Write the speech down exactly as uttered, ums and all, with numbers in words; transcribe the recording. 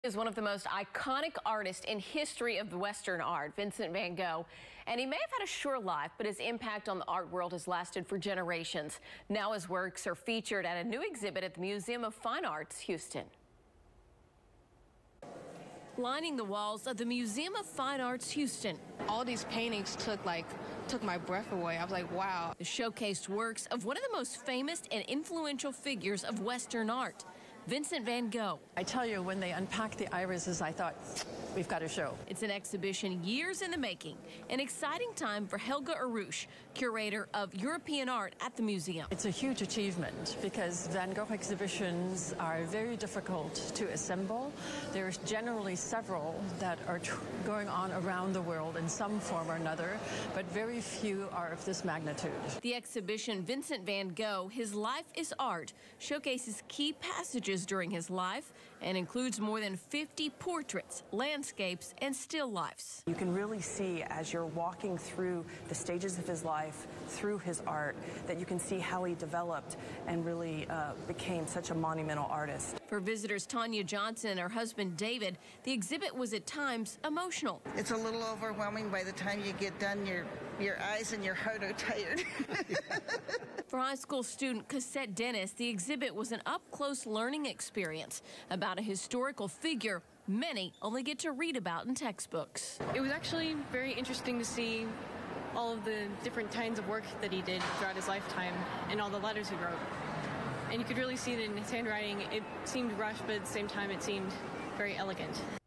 Is one of the most iconic artists in history of Western art, Vincent van Gogh. And he may have had a short life, but his impact on the art world has lasted for generations. Now his works are featured at a new exhibit at the Museum of Fine Arts, Houston. Lining the walls of the Museum of Fine Arts, Houston. All these paintings took like took my breath away. I was like, wow. The showcased works of one of the most famous and influential figures of Western art, Vincent van Gogh. I tell you, when they unpacked the irises, I thought, we've got a show. It's an exhibition years in the making, an exciting time for Helga Arush, curator of European art at the museum. It's a huge achievement because Van Gogh exhibitions are very difficult to assemble. There's generally several that are tr going on around the world in some form or another, but very few are of this magnitude. The exhibition, Vincent van Gogh, His Life is Art, showcases key passages during his life and includes more than fifty portraits, landscapes, and still lifes. You can really see as you're walking through the stages of his life, through his art, that you can see how he developed and really uh, became such a monumental artist. For visitors Tanya Johnson and her husband David, the exhibit was at times emotional. It's a little overwhelming by the time you get done. Your, your eyes and your heart are tired. For high school student Cassette Dennis, the exhibit was an up-close learning experience about a historical figure many only get to read about in textbooks. It was actually very interesting to see all of the different kinds of work that he did throughout his lifetime and all the letters he wrote. And you could really see it in his handwriting. It seemed rushed, but at the same time it seemed very elegant.